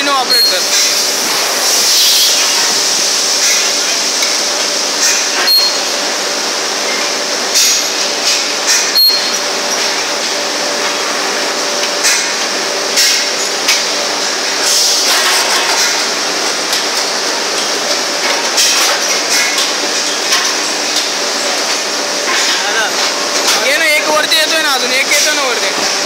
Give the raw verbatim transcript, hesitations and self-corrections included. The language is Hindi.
कंटिन्यू ऑपरेट कर. ये ना एक वरती येतोय ना, अजून एक येतो ना वरती.